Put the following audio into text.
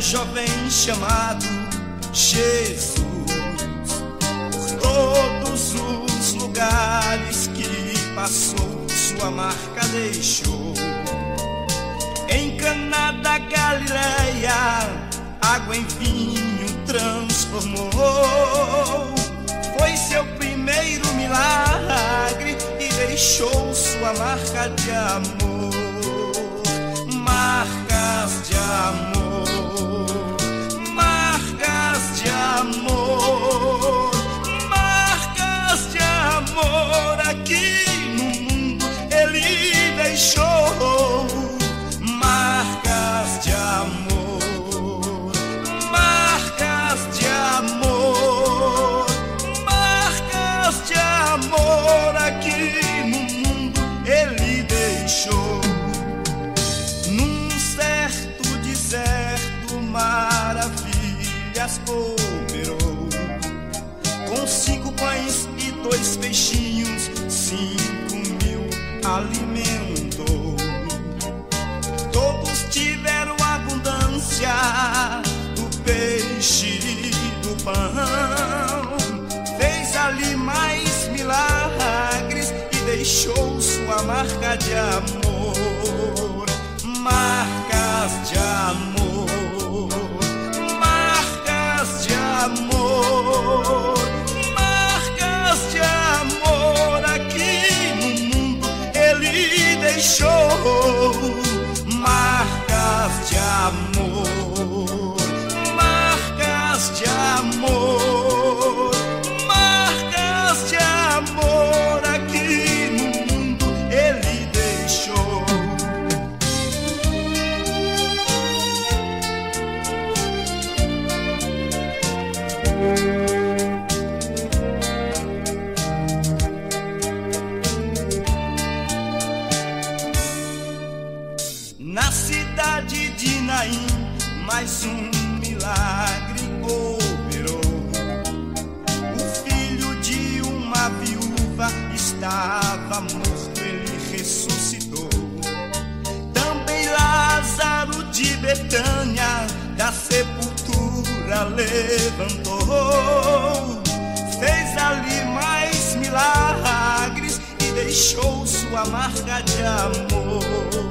jovem chamado Jesus, por todos os lugares que passou, sua marca deixou. Em Caná da Galileia, água em vinho transformou. Foi seu primeiro milagre e deixou sua marca de amor. Marcas de amor, marcas de amor, marcas de amor. Aqui no mundo ele deixou marcas de amor, marcas de amor, marcas de amor. Aqui no mundo ele deixou. Num certo deserto maravilhas operou, com 5 pães e 2 peixinhos, 5.000 alimentou. Todos tiveram abundância do peixe e do pão. Fez ali mais milagres e deixou sua marca de amor. Marcas de amor, marcas de amor, marcas de amor. Aqui no mundo ele deixou marcas de amor, marcas de amor, marcas de amor. Aqui no mundo ele deixou. Na cidade de Naim, mais um milagre operou. O filho de uma viúva estava morto, ele ressuscitou. Também Lázaro de Betânia da sepultura levantou. Fez ali mais milagres e deixou sua marca de amor.